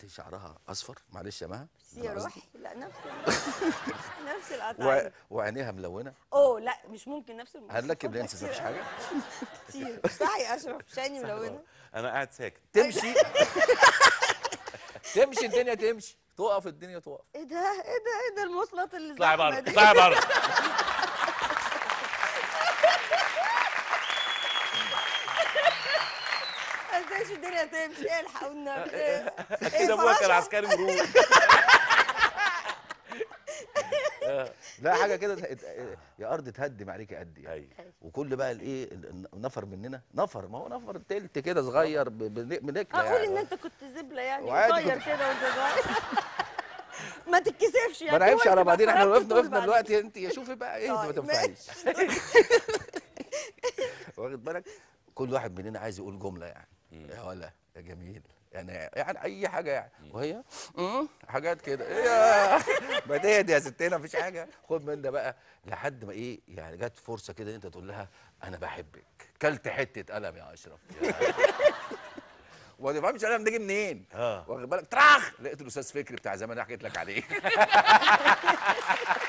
بنت شعرها اصفر، معلش يا مها يا روحي لا نفس القطعه. وعينيها ملونه. اوه لا مش ممكن نفس هل لك المواصفات ده برنسس مفيش كتير حاجه؟ كتير صح يا اشرف شاني ملونه. انا قاعد ساكت. تمشي تمشي الدنيا تمشي، تقف الدنيا تقف. ايه ده ايه ده ايه ده المواصلات اللي اطلعي زحمه بره دي. اطلعي بره. ازاي الدنيا تمشي الحق والنبي اكيد ابويا كان عسكري مرور. لا حاجه كده يا ارض تهدم عليك قد يعني. ايوه. وكل بقى الايه النفر مننا نفر، ما هو نفر تلت كده صغير بنكله اقول ان يعني. انت كنت زبله يعني وعادي قصير كنت- كده وانت صغير. ما تتكسفش ما يعني. نعيبش على بعضينا، احنا وقفنا بعدين. دلوقتي، انت يا شوفي بقى ايه ما طيب، تنفعيش. واخد بالك؟ كل واحد مننا عايز يقول جمله يعني، يا ولا يا جميل يعني اي حاجه يعني، وهي حاجات كده ايه. ما تهدي يا ستنا مفيش حاجه، خد من ده بقى لحد ما ايه يعني جت فرصه كده انت تقول لها انا بحبك، كلت حته قلم يا اشرف. وما تفهمش القلم ده جه منين. واخد بالك؟ تراخ لقيت الاستاذ فكري بتاع زمان اللي حكيت لك عليه.